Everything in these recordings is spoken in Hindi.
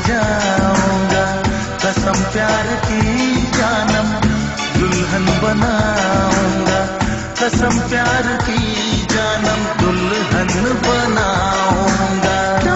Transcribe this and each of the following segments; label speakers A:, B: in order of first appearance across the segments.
A: जाऊंगा, कसम प्यार की जानम दुल्हन बनाऊंगा, कसम प्यार की जानम दुल्हन बनाऊंगा।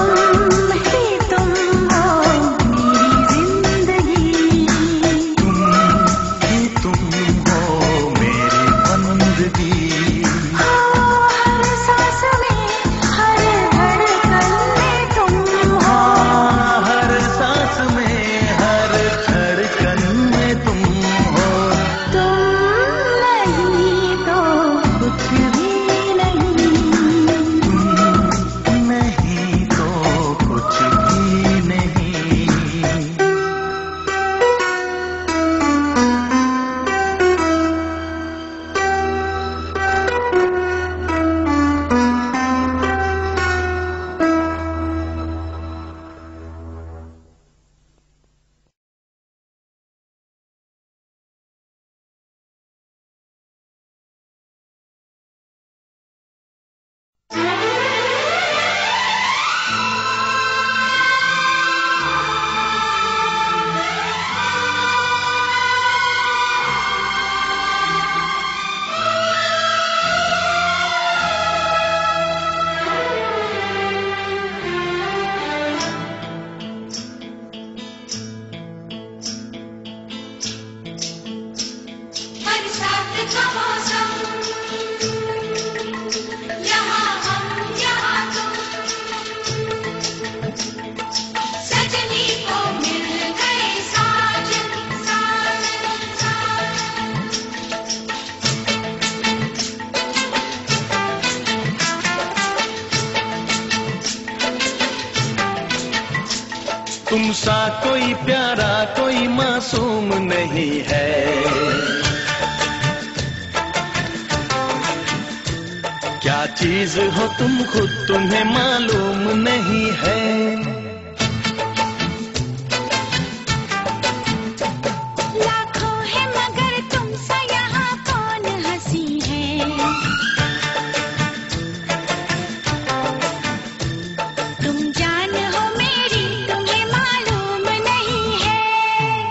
B: तुम सा कोई प्यारा कोई मासूम नहीं है, क्या चीज हो तुम खुद तुम्हें मालूम नहीं है।
C: लाखों है मगर तुम सा यहाँ कौन हंसी है, तुम जान हो मेरी तुम्हें मालूम नहीं है।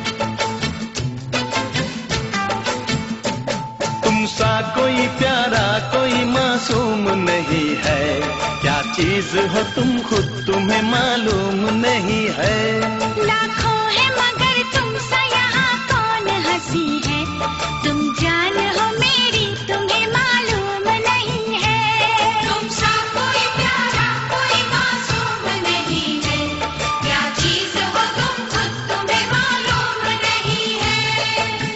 B: तुम सा कोई प्यारा कोई मासूम नहीं है, क्या चीज हो तुम खुद तुम्हें मालूम नहीं है।
C: लाखों है मगर तुम सा यहाँ कौन हंसी है, तुम जान हो मेरी तुम्हें मालूम नहीं है। तुम सा कोई प्यारा कोई मासूम नहीं है, क्या चीज हो तुम खुद तुम्हें मालूम नहीं है।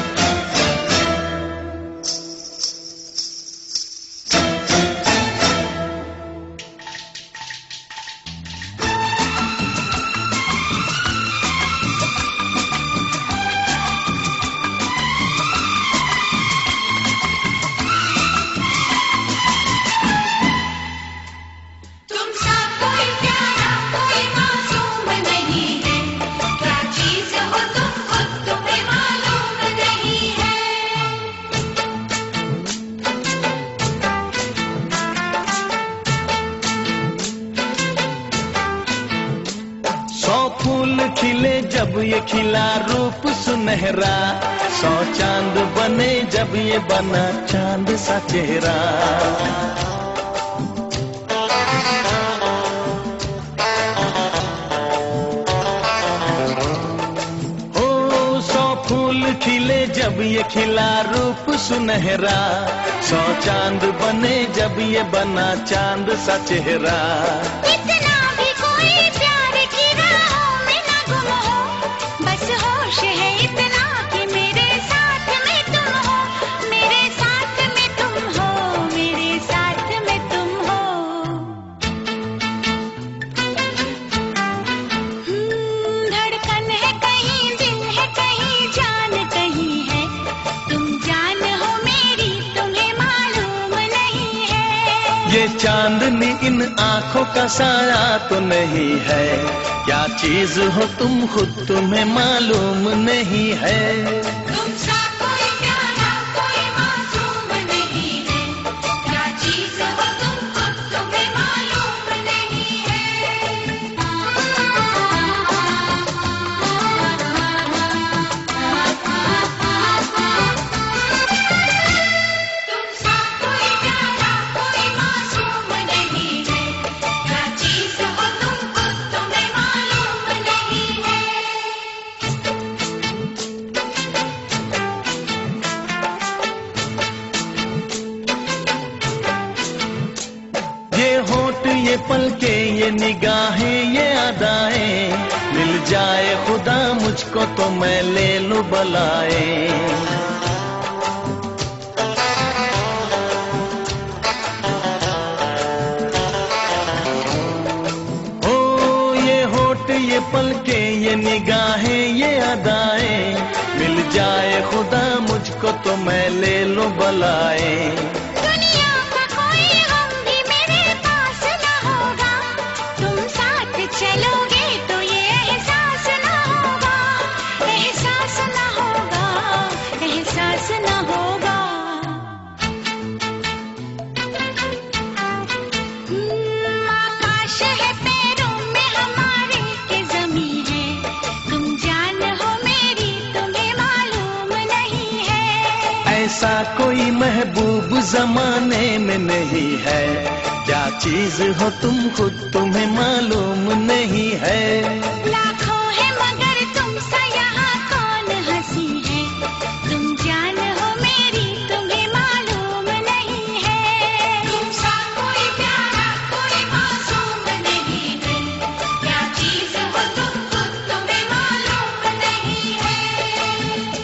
C: तुम सा कोई प्यारा कोई मासूम नहीं है, क्या चीज हो तुम खुद तुम्हें मालूम नहीं है।
B: 100 फूल खिले जब ये खिला रूप सुनहरा, 100 चांद बने जब ये बना चांद सा चेहरा। ओ 100 फूल खिले जब ये खिला रूप सुनहरा, 100 चांद बने जब ये बना चांद सा चेहरा।
C: इतना भी कोई प्यार की राहों में ना गुम हो, बस होश है इतना कि मेरे साथ में तुम हो, मेरे साथ में तुम हो, मेरे साथ में तुम हो। धड़कन है कहीं दिल है कहीं जान कहीं है, तुम जान हो मेरी तुम्हें मालूम नहीं है।
B: ये चांदनी इन आंखों का साया तो नहीं है, क्या चीज हो तुम खुद तुम्हें मालूम नहीं है।
C: तुम सा कोई प्यारा कोई मासूम नहीं है, क्या चीज हो तुम खुद तुम्हें मालूम नहीं है।
B: ये पलके, ये निगाहें, ये अदाएं, मिल जाए खुदा मुझको तो मैं ले लूं बलाए। ये पलके, ये निगाहें, ये अदाएं, मिल जाए खुदा मुझको तो मैं ले लूं बलाए।
C: दुनिया का कोई गम भी मेरे पास न होगा, तुम साथ चलोगे तो ये एहसास न होगा, एहसास न होगा, एहसास न होगा। आकाश है पैरों में हमारे के ज़मीं है, तुम जान हो मेरी तुम्हें मालूम नहीं है।
B: ऐसा कोई महबूब जमाने में नहीं है, क्या चीज हो तुम खुद तुम्हें मालूम नहीं है।
C: लाखों है मगर तुमसा यहाँ कौन हंसी है, तुम जान हो मेरी तुम्हें मालूम नहीं है। तुमसा कोई प्यारा कोई मासूम नहीं है, क्या चीज हो तुम खुद तुम्हें मालूम नहीं है।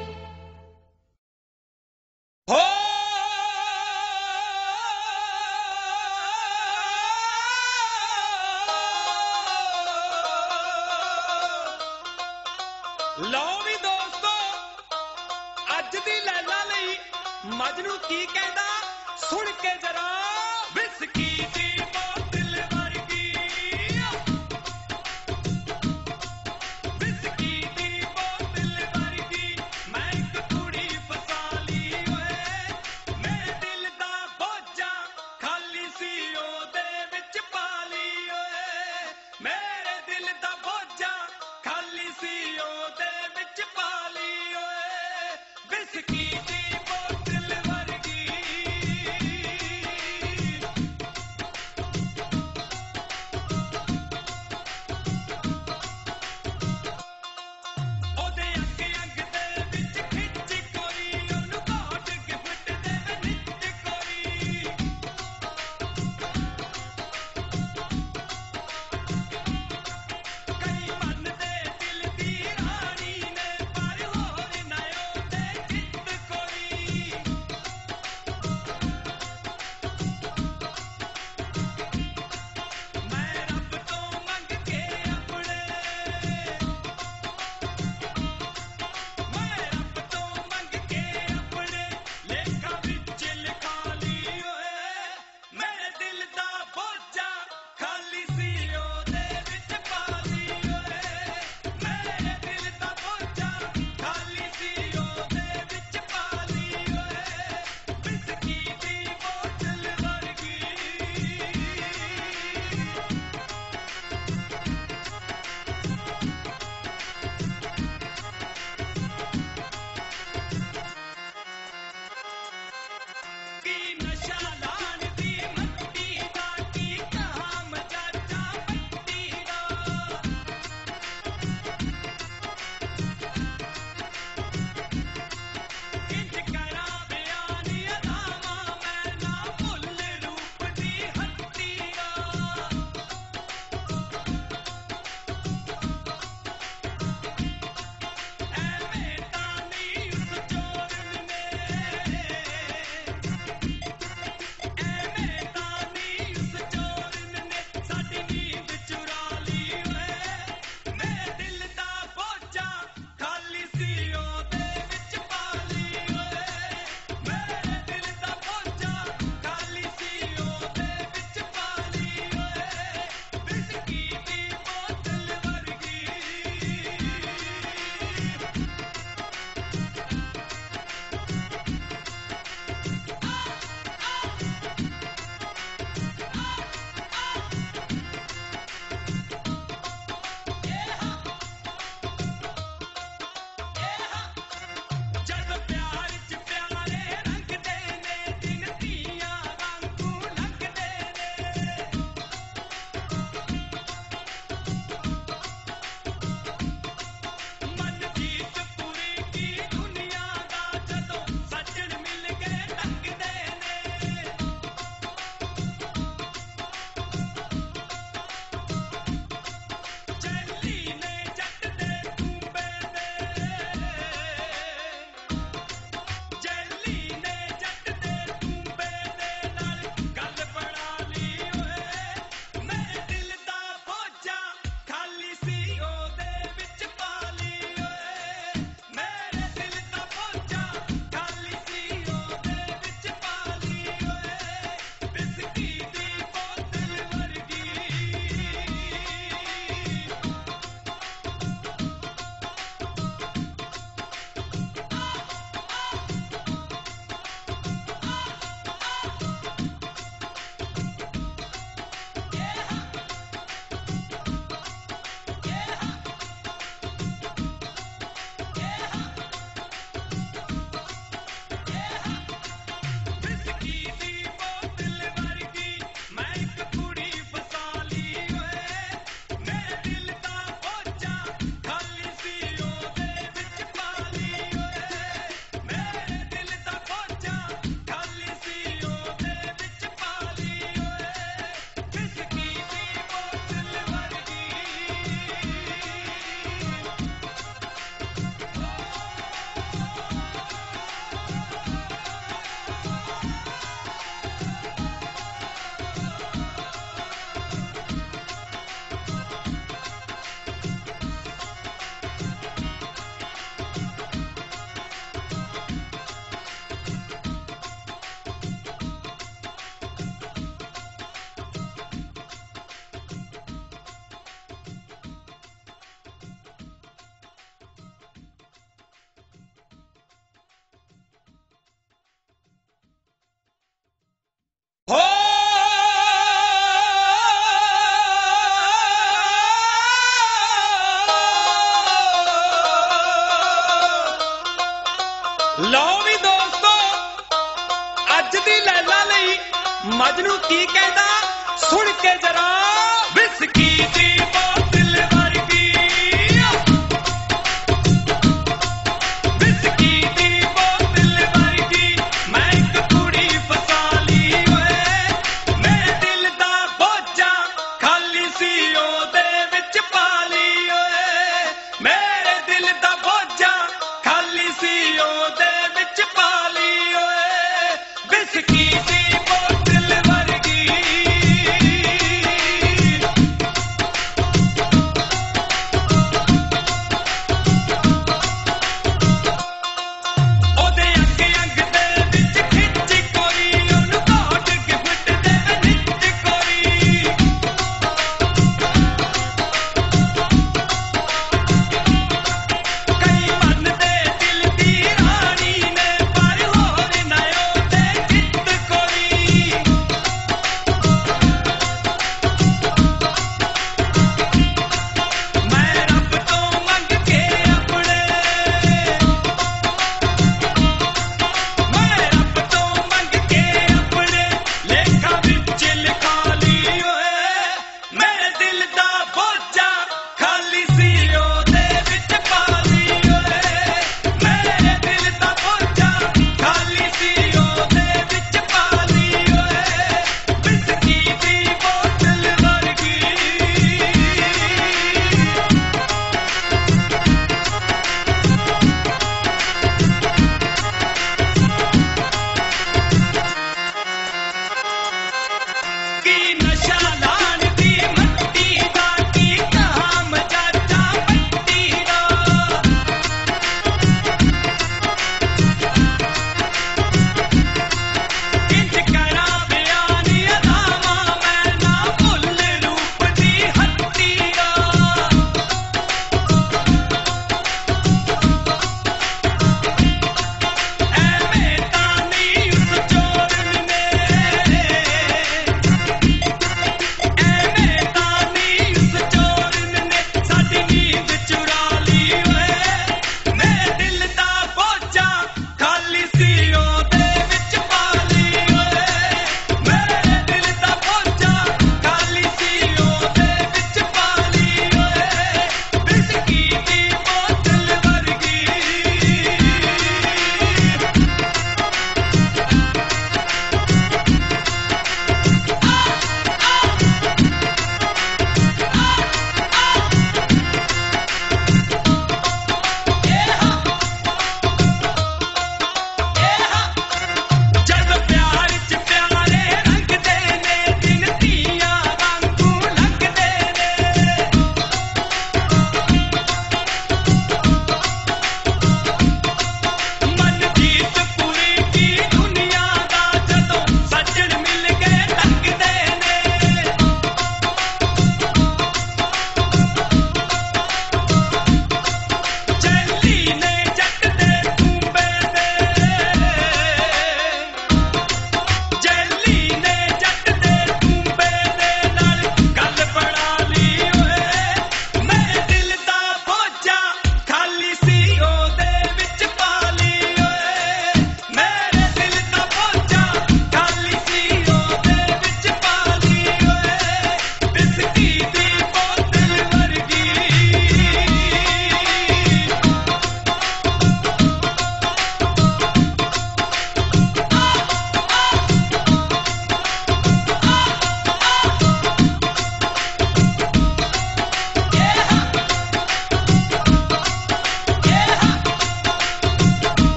D: हो लो भी दोस्तों, अज दी लैला लई मजनू की कहदा सुन के जरा। विस्की दी बोतल वर्गी, विस्की दी बोतल वर्गी, मैं एक कुड़ी फसा ली ओए, मेरे दिल दा बोझा खाली सी ओदे विच पा ली ओए, मेरे दिल दा बोझा खाली सी ओदे विच पा ली ओए। विस्की दी बोतल वर्गी, ਵੱਜਦੀ ਲੈਲਾ ਲਈ ਮਜਨੂ ਕੀ ਕਹਿੰਦਾ ਸੁਣ ਕੇ ਜਰਾ ਵਿਸਕੀ ਦੀ ਬੋਤਲ ਵਰਗੀ ਵਿਸਕੀ ਦੀ ਬੋਤਲ ਵਰਗੀ ਮੈਂ ਇੱਕ ਕੁੜੀ ਫਸਾ ਲਈ ਓਏ ਮੇਰੇ ਦਿਲ ਦਾ ਬੋਝਾ ਖਾਲੀ ਸੀ ਉਹਦੇ ਵਿੱਚ ਪਾ ਲਈ ਓਏ ਮੇਰੇ ਦਿਲ ਦਾ ਬੋਝਾ ਖਾਲੀ ਸੀ ਉਹਦੇ ਵਿੱਚ ਪਾ ਲਈ ਓਏ ਵਿਸਕੀ ਦੀ ਬੋਤਲ ਵਰਗੀ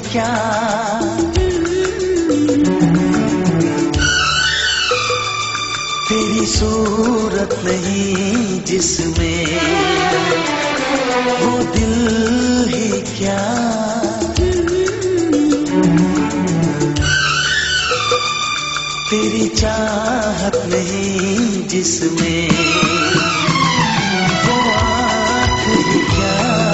A: क्या, तेरी सूरत नहीं जिसमें वो दिल ही क्या, तेरी चाहत नहीं जिसमें वो आँख ही क्या,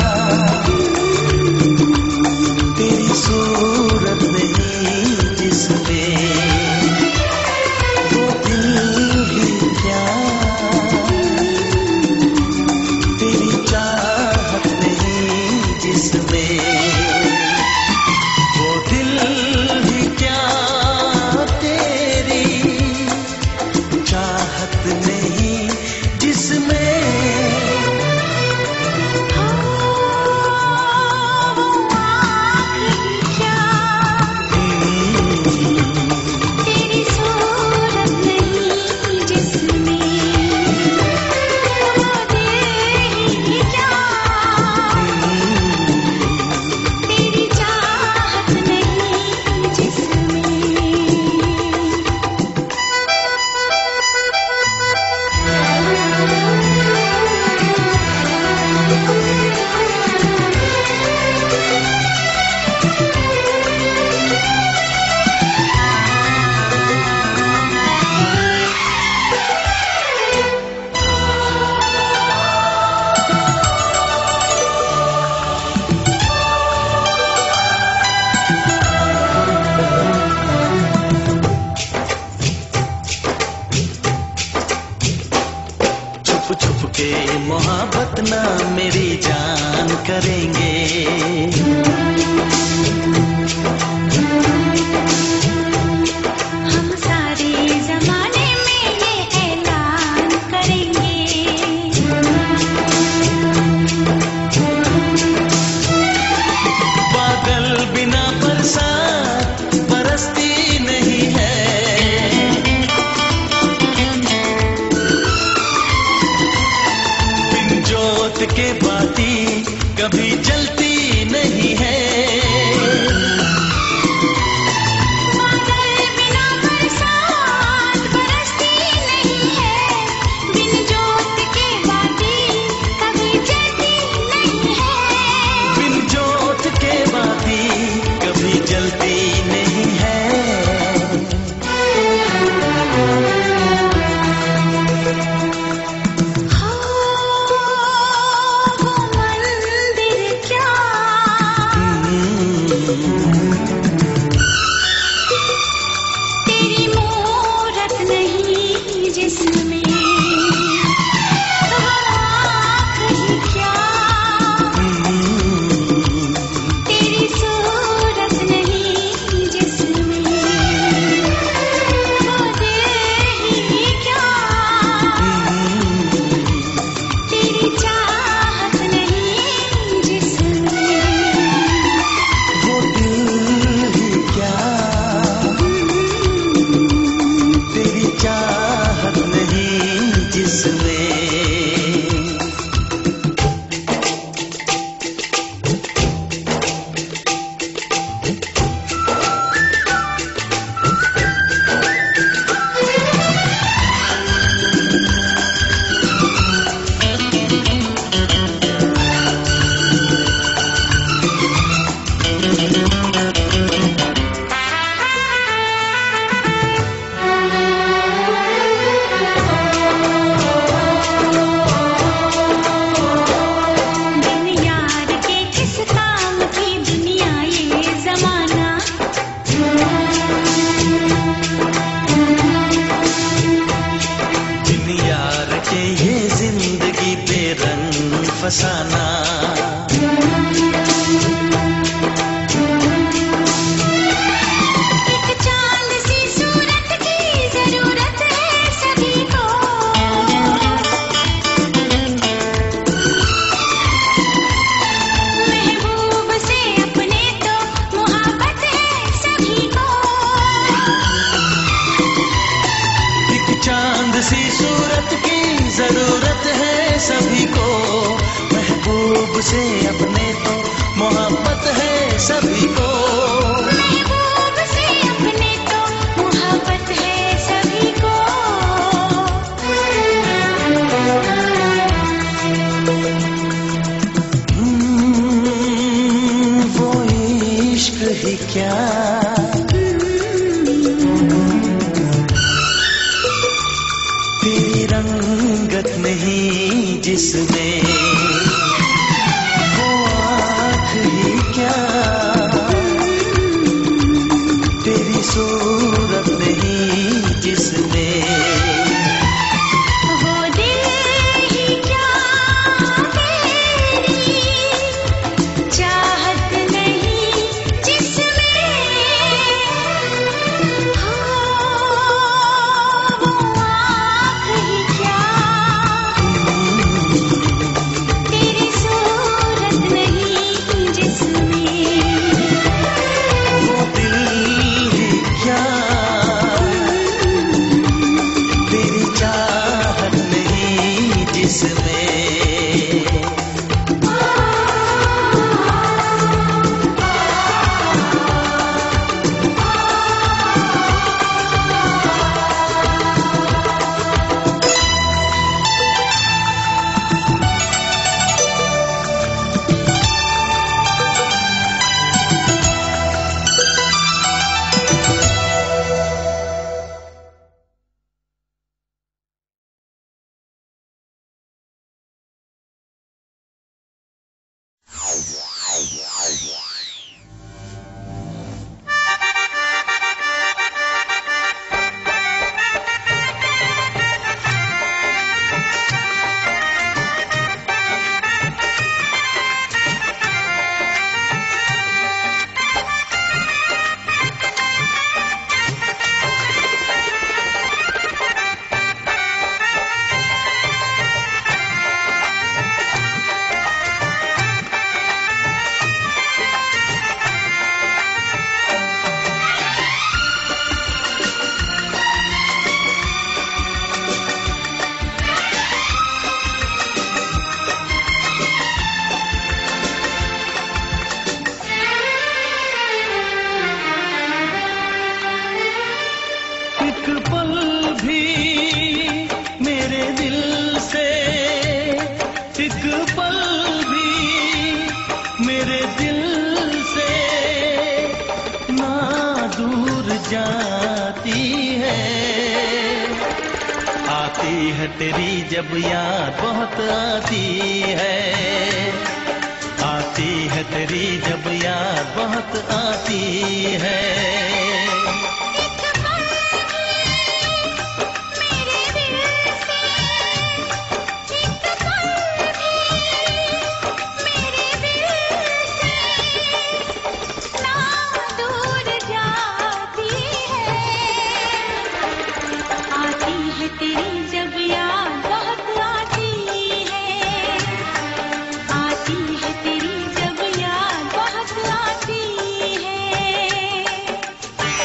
A: तेरी सूरत नहीं जिसमें वो दिल ही क्या, तेरी चाहत नहीं जिसमें वो दिल ही क्या, तेरी चाहत नहीं जिसमें छुप के मोहब्बत ना मेरी जान करेंगे,
C: हम सारे जमाने में ये ऐलान करेंगे,
A: बादल बिना बरसात बरसती नहीं है, जोत के बाती कभी जलती नहीं है,
C: बादल बिना बरसात बरसती नहीं है, बिन जोत के बाती कभी जलती नहीं है,
A: बिन जोत के बाती कभी जलती नहीं है,
C: तेरी मूरत नहीं जिसमें वो आँख ही क्या, तेरी सूरत नहीं जिसमें वो दिल ही क्या, तेरी चाहत नहीं जिसमें
A: वो दिल ही क्या, तेरी चाहत नहीं जिसमें
C: बिन यार के किस काम की दुनिया ये जमाना,
A: बिन यार के ये जिंदगी बेरंग फसाना,
C: एक चांद सी सूरत की जरूरत है सभी को, महबूब से अपने तो मोहब्बत है सभी को,
A: एक चांद सी सूरत की जरूरत है सभी को, महबूब से अपने तो
B: मोहब्बत है सभी को।
C: महबूब से अपने तो मोहब्बत है सभी को।
B: वो इश्क ही क्या, तेरी रंगत नहीं जिसमें, वो आँख ही क्या, तेरी सूरत नहीं जिसमें,
C: वो दिल ही क्या, तेरी चाहत नहीं जिसमें, वो आँख ही क्या, तेरी सूरत नहीं जिसमें,
B: वो दिल ही क्या, तेरी चाहत नहीं जिसमें। एक पल भी मेरे दिल से, एक पल भी मेरे दिल से ना दूर जाती है। आती है तेरी जब याद बहुत आती है, आती है तेरी जब याद बहुत आती है।
C: एक पल भी मेरे दिल से, एक पल भी मेरे दिल से ना दूर जाती है। आती है तेरी जब याद बहुत आती है, आती है तेरी जब याद बहुत आती है।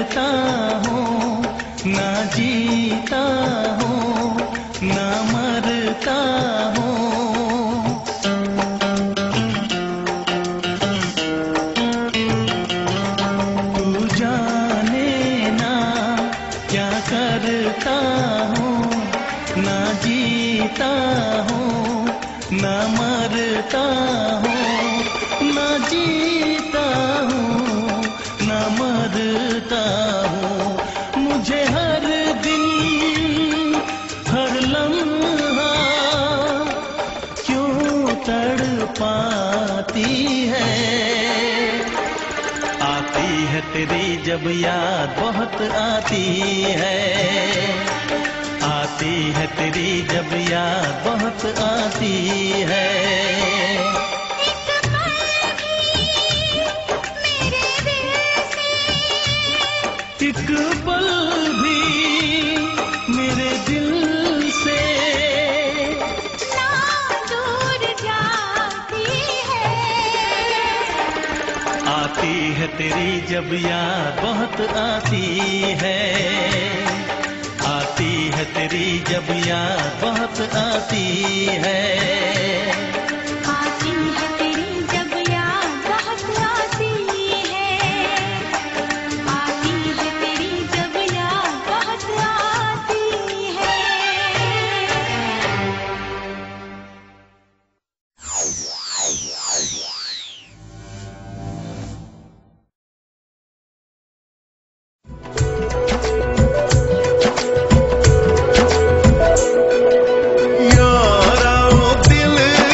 B: मरता हूँ, ना जीता हूँ, ना मरता हूँ। तू जाने ना क्या करता हूँ, ना जीता हूँ, ना मरता हूँ, ना जीता हूँ, ना मरता हूँ। मुझे हर दिन हर लम्हा क्यों तड़पाती है। आती है तेरी जब याद बहुत आती है, आती है तेरी जब याद बहुत आती है।
C: एक पल भी मेरे दिल से
B: एक पल भी मेरे दिल से
C: ना दूर जाती है।
B: आती है तेरी जब याद बहुत आती है, आती है तेरी जब याद बहुत आती है।
C: आती है तेरी जब याद बहुत आती है, आती है तेरी जब याद बहुत आती है।
B: यारा वो दिल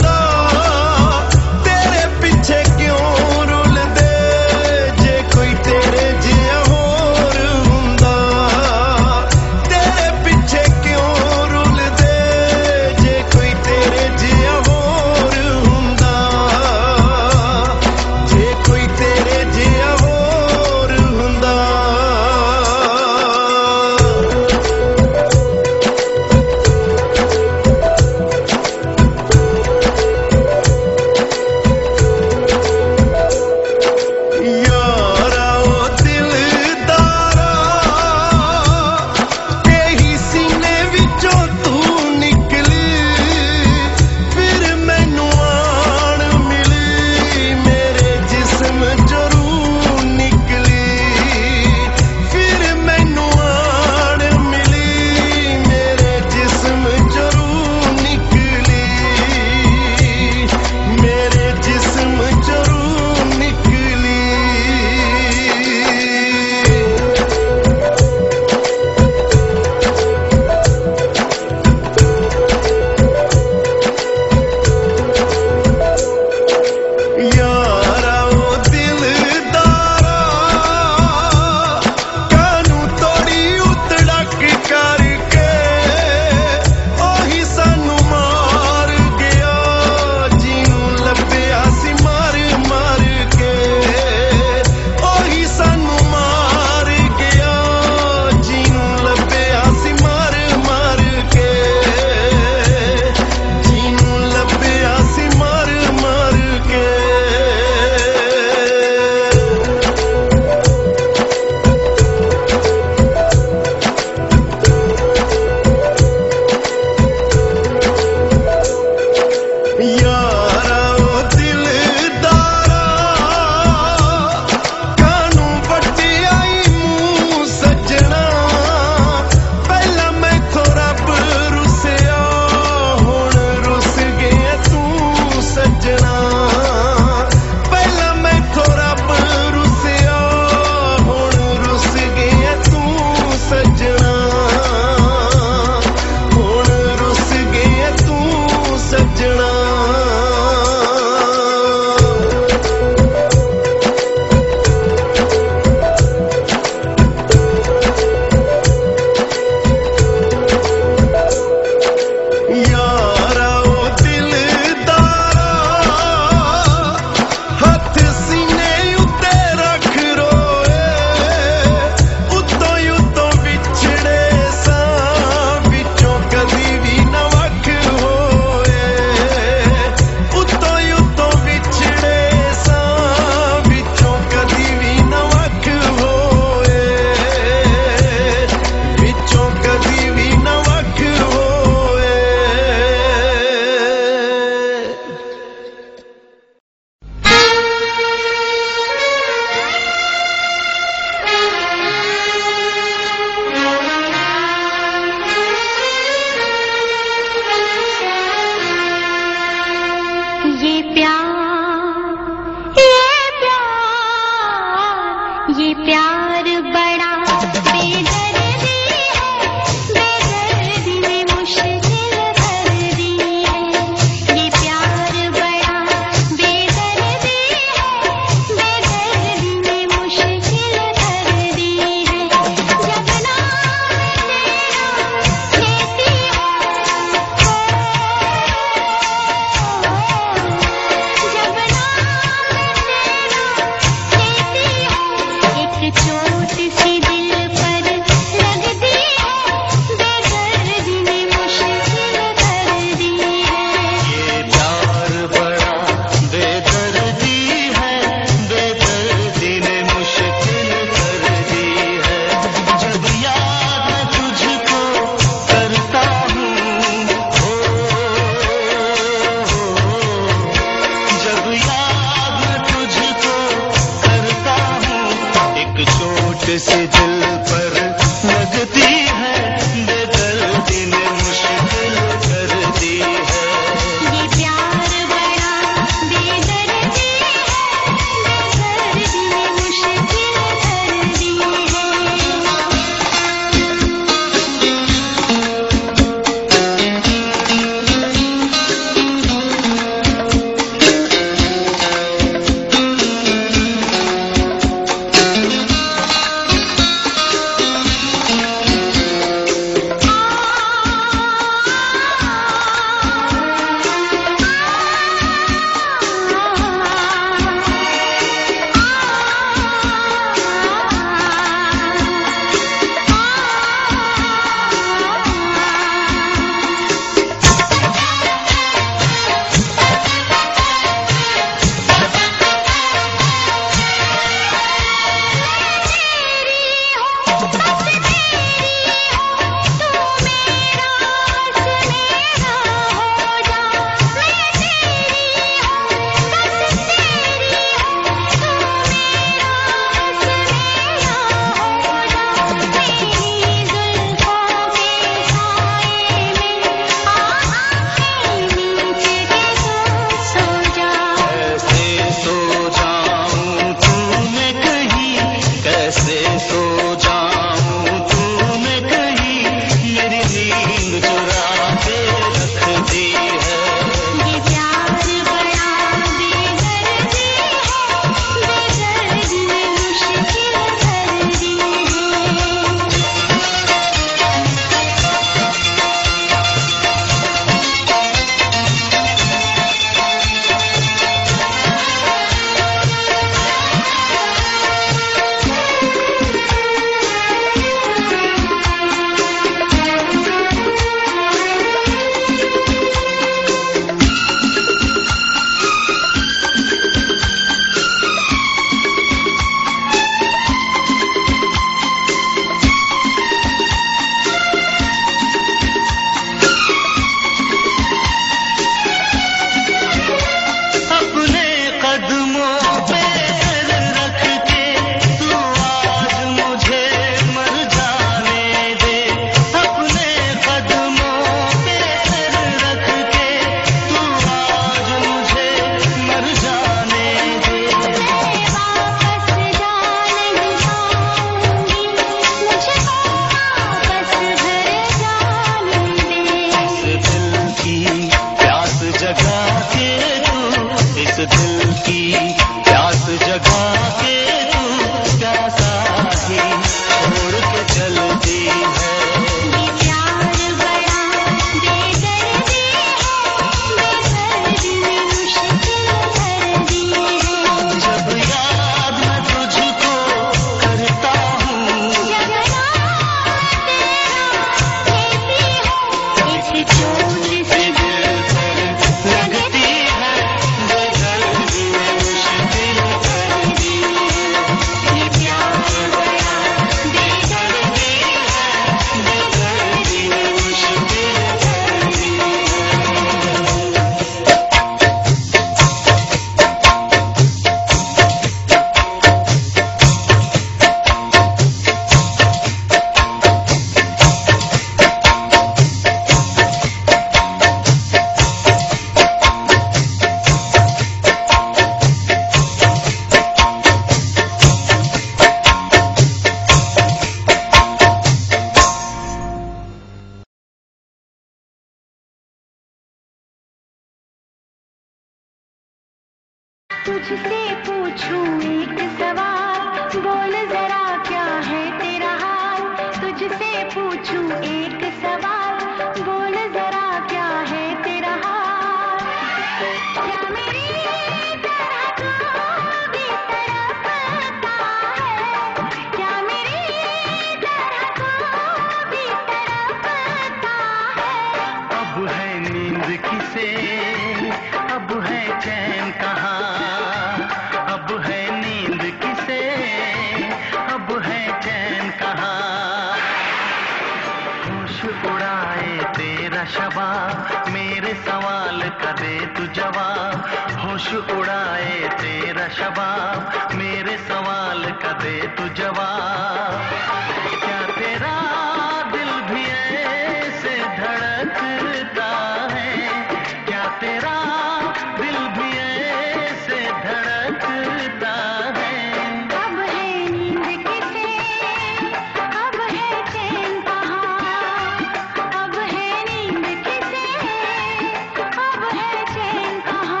C: तुझसे पूछूं एक सवाल, बोल जरा क्या है तेरा हाल। तुझसे पूछूं एक सवाल, बोल जरा क्या है तेरा हाल। क्या मेरी तरह तू भी तड़पता है, क्या मेरी तरह तू भी तड़पता है।
B: अब है नींद किसे, अब है चैन कहाँ, अब है नींद किसे, अब है चैन कहाँ। होश उड़ाए तेरा शबाब, मेरे सवाल का दे तू जवाब। होश उड़ाए तेरा शबाब, मेरे सवाल का दे तू जवाब। क्या तेरा दिल भी ऐसे धड़कता है, क्या तेरा दिल भी ऐसे धड़कता है।
C: अब है नींद किसे, अब है चैन कहाँ। अब है नींद किसे, अब है चैन कहाँ।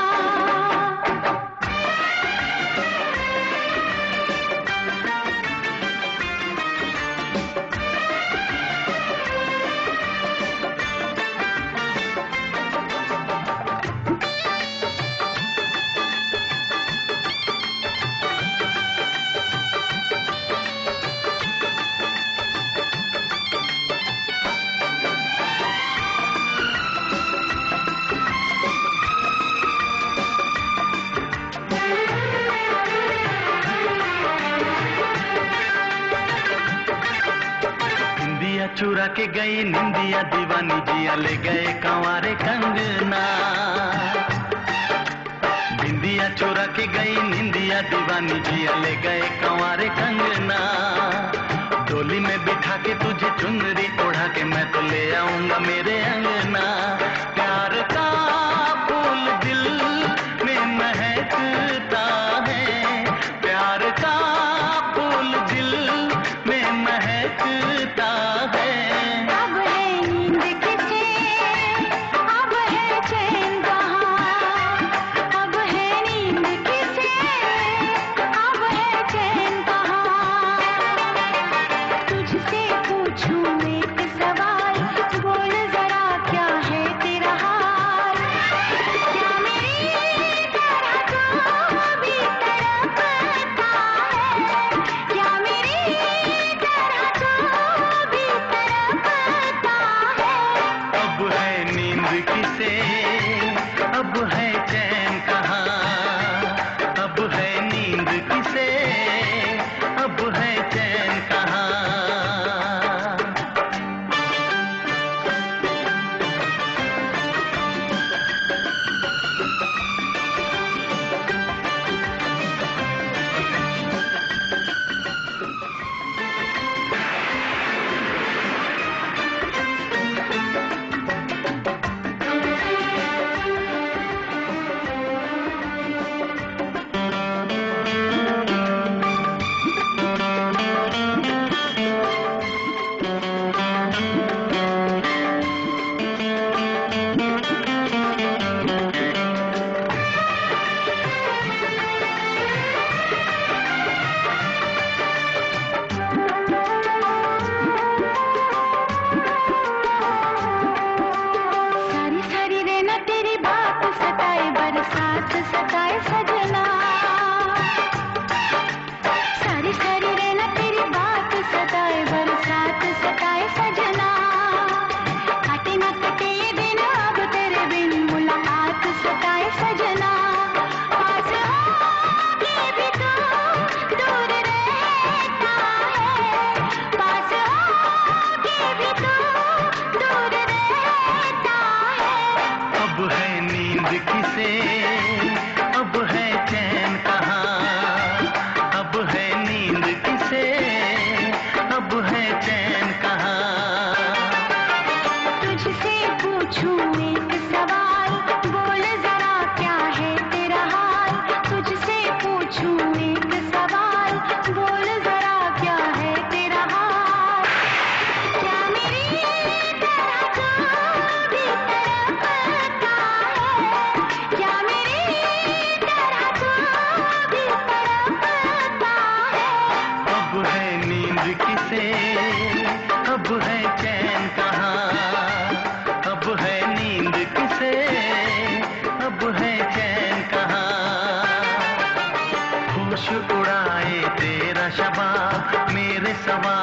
B: निंदिया चुरा के गई निंदिया दीवानी, जिया ले गए कंवारे कंगना। निंदिया चुरा के गई निंदिया दीवानी, जिया ले गए कंवारे कंगना। डोली में बिठा के तुझे चुनरी ओढ़ा के मैं तो ले आऊंगा मेरे अंगना। प्यार का फूल दिल में महकता है, प्यार का फूल दिल में महकता है।
C: अब है नींद किसे, अब है चैन कहाँ। अब है नींद किसे, अब है चैन कहाँ। तुझसे पूछूं एक सवाल, बोल जरा क्या है तेरा हाल। क्या मेरी तरह तू भी तड़पता है, क्या मेरी तरह तू भी तड़पता है।
B: अब है नींद किसे, अब है चैन कहाँ। अब है नींद किसे, अब है चैन कहाँ।
C: सारी सारी रहना तेरी बात सताए, बरसात सताए सजना। सारी सारी रहना तेरी बात सताए, बरसात सताए सजना। काटे ना कटे ये दिन अब तेरे बिन, मुलाकात सताए सजना। पास होके भी तू दूर रहता है, पास होके भी तू दूर रहता है।
B: अब है नींद किसे, अब है चैन कहाँ। अब है नींद किसे, अब है चैन कहाँ।
C: तुझसे पूछूं एक सवाल, बोल जरा क्या है तेरा हाल। तुझसे पूछूं एक सवाल, बोल जरा क्या है तेरा हाल। क्या मेरी तरह तू भी तड़पता है, क्या मेरी तरह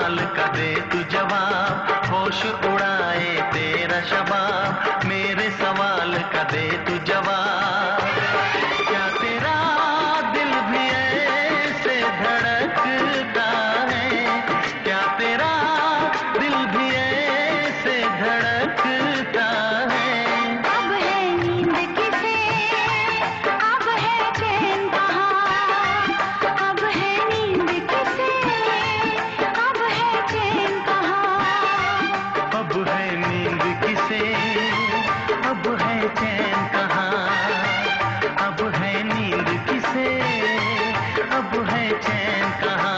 B: सवाल का दे तू जवाब, होश उड़ाए तेरा शबाब, मेरे सवाल का दे तू जवाब। क्या तेरा दिल भी ऐसे धड़कता है, क्या तेरा दिल भी ऐसे धड़कता है?
C: अब है नींद किसे, अब है चैन कहाँ, अब है नींद किसे, अब है चैन कहाँ।
B: अब है नींद किसे, अब है चैन कहाँ, अब है नींद किसे, अब है चैन कहाँ।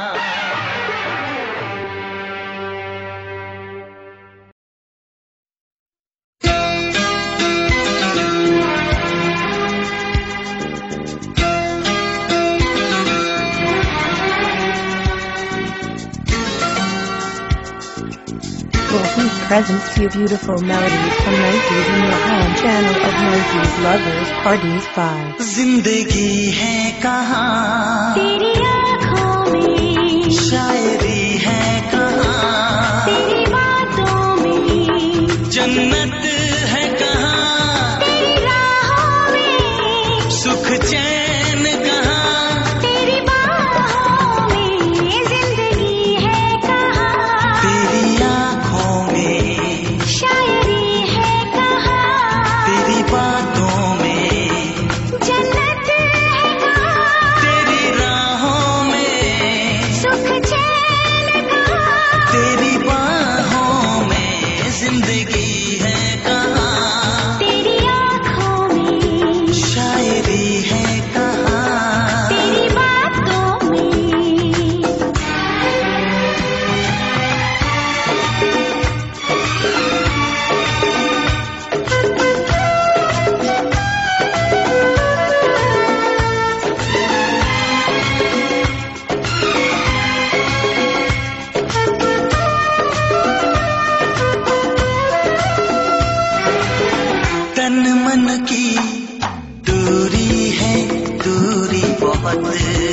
E: Wolfie's presents you beautiful melodies from 90s in your home channel of 90s lovers parties 5.
A: जिंदगी है कहाँ,
C: तेरी आँखों में,
A: शायरी है कहाँ,
C: तेरी बातों में,
A: जन्नत है कहाँ,
C: तेरी राहों में,
A: सुख चैन कहाँ,
C: तेरी बाहों में, जिंदगी है कहाँ,
A: तेरी आँखों में,
C: शायरी है कहाँ,
A: तेरी बातों में,
C: जन्नत है कहाँ,
A: तेरी राहों में,
C: सुख चैन कहाँ,
A: तेरी बाहों में, जिंदगी है कहाँ,
C: तेरी आँखों में,
A: शायरी है कहाँ,
C: तेरी बातों में।
A: तन मन की दूरी है, दूरी बहुत,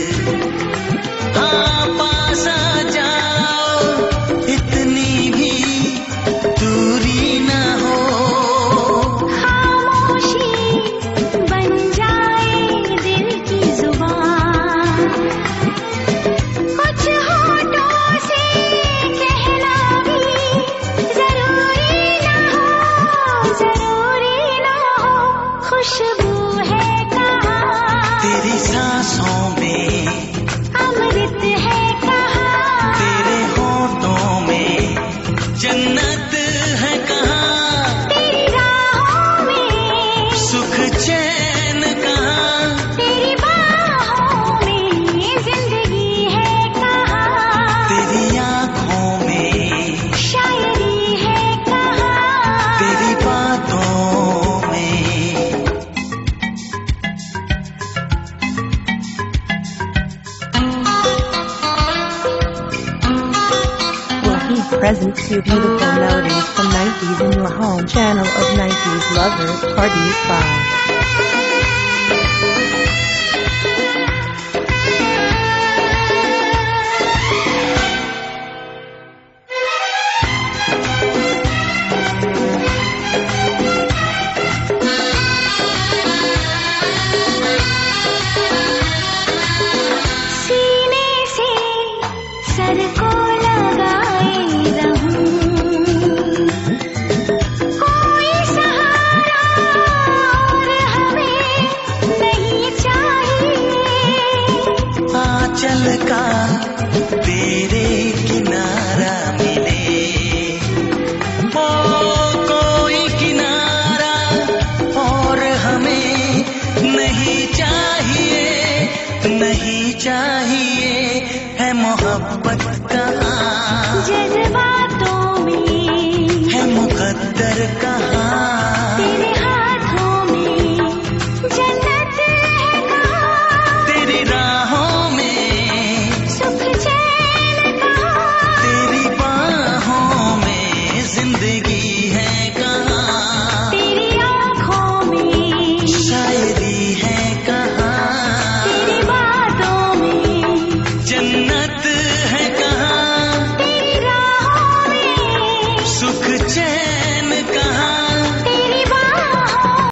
A: हाँ पास आ जाओ, इतनी भी दूरी न हो,
C: खामोशी बन जाए दिल की जुबान, कुछ होठों से कहना भी जरूरी ना हो, जरूरी ना हो, खुशबू है कहाँ,
A: तेरी सांसों में,
C: अमृत है कहाँ,
A: तेरे होठों में, जन्नत है कहाँ,
C: तेरी राहों में,
A: सुख चैन कहाँ,
C: तेरी बाहों में, जिंदगी है कहाँ,
A: तेरी आँखों में,
C: शायरी है कहाँ,
A: तेरी बातों में।
E: Wolfie presents you beautiful melodies from 90s in your home channel of 90s lovers parties 5.
C: सीने से सर को लगाए रहूं, कोई सहारा और हमें नहीं चाहिए,
A: आंचल का तेरे किनारा मिले, ओ कोई किनारा और हमें नहीं चाहिए, नहीं चाहिए, है मोहब्बत कहाँ,
C: जज्बातों में,
A: है मुकद्दर कहाँ,
C: तेरे हाथों में, जन्नत है कहाँ,
A: तेरी राहों में,
C: सुख चैन कहाँ,
A: तेरी बाहों में, जिंदगी है कहाँ,
C: तेरी आँखों में,
A: शायरी है कहाँ,
C: तेरी बातों में,
A: जन्नत है कहाँ,
C: तेरी
A: चैन कहाँ